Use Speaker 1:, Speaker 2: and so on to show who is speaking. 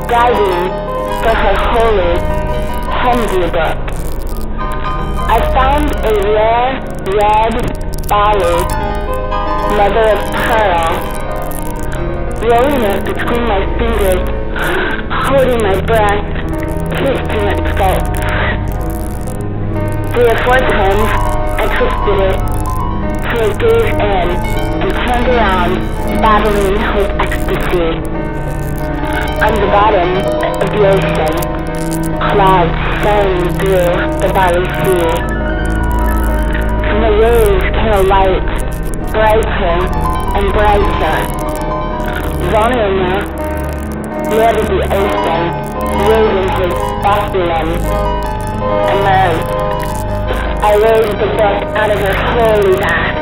Speaker 1: diving for her holy Henry book. I found a rare red Bali, mother of pearl, rolling it between my fingers, holding my breath, tasting its salts. 3 or 4 times I twisted it till it gave in and turned around, battling with ecstasy. On the bottom of the ocean, clouds sailing through the Bali Sea. From the waves came a light, brighter and brighter. Volnoma led the ocean, waving his baculum, emerged. I raised the book out of her holy bath.